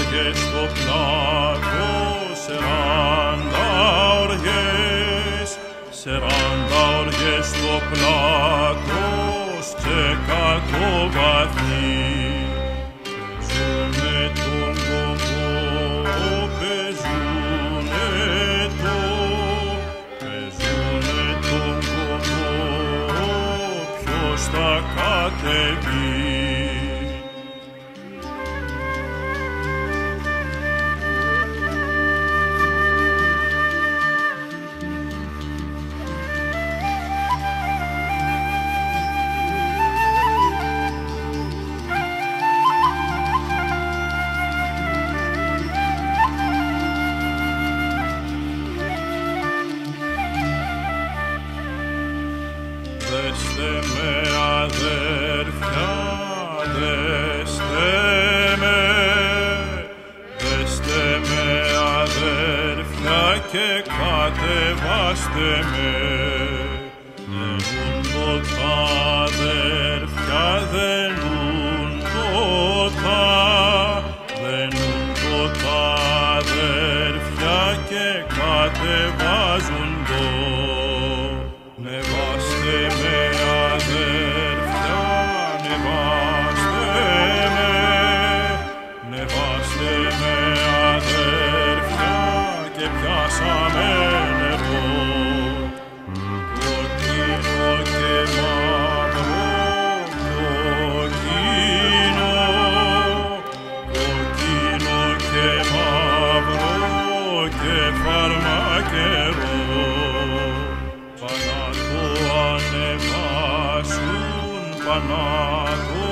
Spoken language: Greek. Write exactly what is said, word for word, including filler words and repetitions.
οργές στο πλάτο, σεράντα οργές, σεράντα οργές στο πλάτος και κάτω βαθύ. Παίζουνε τον κομπό, παίζουνε το, παίζουνε τον κομπό, ποιος θα κατεβεί. Δέστε με αδέρφια, δέστε με, δέστε με αδέρφια και κατεβάστε με. Δενούν ποτά αδέρφια, δενούν ποτά, δενούν ποτά αδέρφια και κατεβάζουν το. Νεβάστε με αδέρφια, νεβάστε με, νεβάστε με αδέρφια και πιάσαμε νερό. Κοκκίνο και μαύρο, κοκκίνο, κοκκίνο και μαύρο και φαρμακερό. Πανά το ανεβάσουν, Πανά το